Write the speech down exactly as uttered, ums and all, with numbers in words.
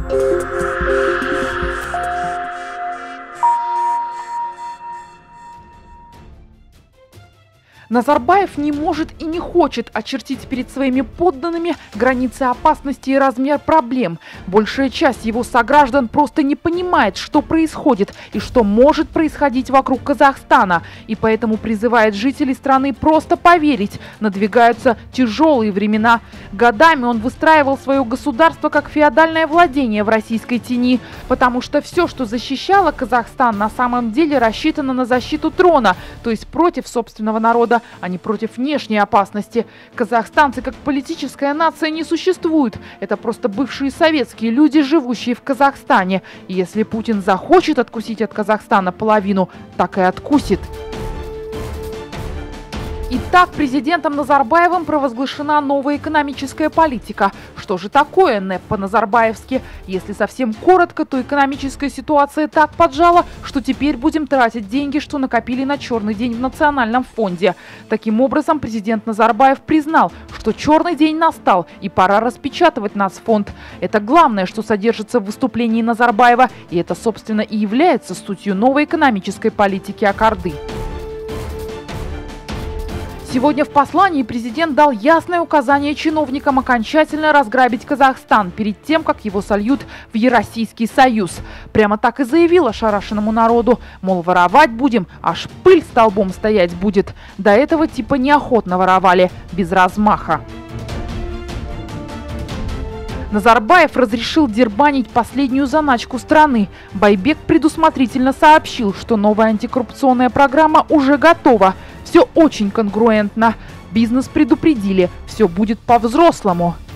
Назарбаев не может и не хочет очертить перед своими подданными границы опасности и размер проблем. Большая часть его сограждан просто не понимает, что происходит и что может происходить вокруг Казахстана. И поэтому призывает жителей страны просто поверить. Надвигаются тяжелые времена. Годами он выстраивал свое государство как феодальное владение в российской тени. Потому что все, что защищало Казахстан, на самом деле рассчитано на защиту трона, то есть против собственного народа, а не против внешней опасности. Казахстанцы как политическая нация не существуют. Это просто бывшие советские люди, живущие в Казахстане. И если Путин захочет откусить от Казахстана половину, так и откусит. Итак, президентом Назарбаевым провозглашена новая экономическая политика. Что же такое НЭП по-назарбаевски? Если совсем коротко, то экономическая ситуация так поджала, что теперь будем тратить деньги, что накопили на черный день в Национальном фонде. Таким образом, президент Назарбаев признал, что черный день настал и пора распечатывать нацфонд. Это главное, что содержится в выступлении Назарбаева, и это, собственно, и является сутью новой экономической политики Акарды. Сегодня в послании президент дал ясное указание чиновникам окончательно разграбить Казахстан перед тем, как его сольют в Евразийский союз. Прямо так и заявил ошарашенному народу, мол, воровать будем, аж пыль столбом стоять будет. До этого типа неохотно воровали, без размаха. Назарбаев разрешил дербанить последнюю заначку страны. Байбек предусмотрительно сообщил, что новая антикоррупционная программа уже готова. Все очень конгруентно. Бизнес предупредили, все будет по-взрослому.